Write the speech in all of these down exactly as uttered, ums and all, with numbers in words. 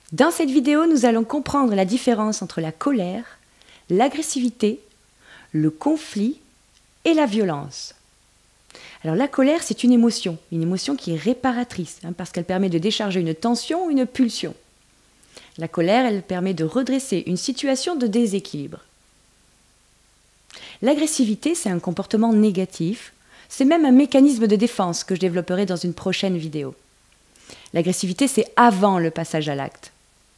Dans cette vidéo, nous allons comprendre la différence entre la colère, l'agressivité, le conflit et la violence. Alors la colère, c'est une émotion, une émotion qui est réparatrice, hein, parce qu'elle permet de décharger une tension ou une pulsion. La colère, elle permet de redresser une situation de déséquilibre. L'agressivité, c'est un comportement négatif, c'est même un mécanisme de défense que je développerai dans une prochaine vidéo. L'agressivité, c'est avant le passage à l'acte.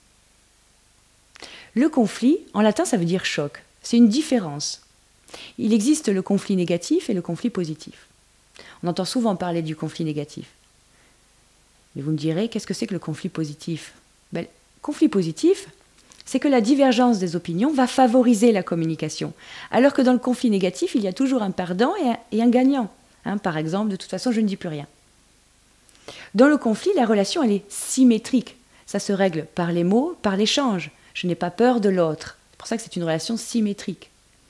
Le conflit, en latin, ça veut dire choc. C'est une différence. Il existe le conflit négatif et le conflit positif. On entend souvent parler du conflit négatif. Mais vous me direz, qu'est-ce que c'est que le conflit positif? Ben, le conflit positif, c'est que la divergence des opinions va favoriser la communication. Alors que dans le conflit négatif, il y a toujours un perdant et un, et un gagnant. Hein, par exemple, de toute façon, je ne dis plus rien. Dans le conflit, la relation, elle est symétrique. Ça se règle par les mots, par l'échange. Je n'ai pas peur de l'autre. C'est pour ça que c'est une relation symétrique.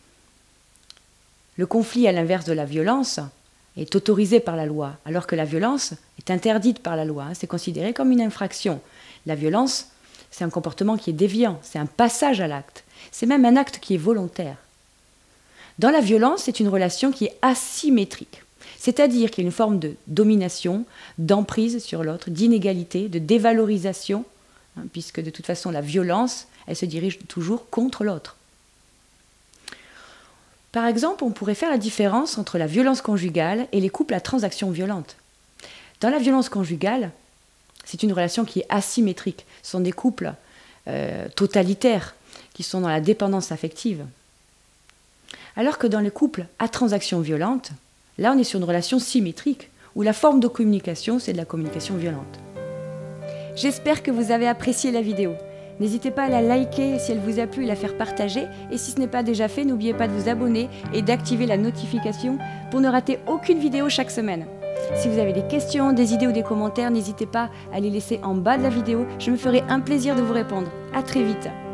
Le conflit, à l'inverse de la violence, est autorisé par la loi, alors que la violence est interdite par la loi. C'est considéré comme une infraction. La violence, c'est un comportement qui est déviant, c'est un passage à l'acte. C'est même un acte qui est volontaire. Dans la violence, c'est une relation qui est asymétrique. C'est-à-dire qu'il y a une forme de domination, d'emprise sur l'autre, d'inégalité, de dévalorisation, hein, puisque de toute façon la violence, elle se dirige toujours contre l'autre. Par exemple, on pourrait faire la différence entre la violence conjugale et les couples à transaction violente. Dans la violence conjugale, c'est une relation qui est asymétrique. Ce sont des couples euh, totalitaires qui sont dans la dépendance affective. Alors que dans les couples à transaction violente, là on est sur une relation symétrique, où la forme de communication, c'est de la communication violente. J'espère que vous avez apprécié la vidéo. N'hésitez pas à la liker si elle vous a plu et la faire partager. Et si ce n'est pas déjà fait, n'oubliez pas de vous abonner et d'activer la notification pour ne rater aucune vidéo chaque semaine. Si vous avez des questions, des idées ou des commentaires, n'hésitez pas à les laisser en bas de la vidéo. Je me ferai un plaisir de vous répondre. À très vite.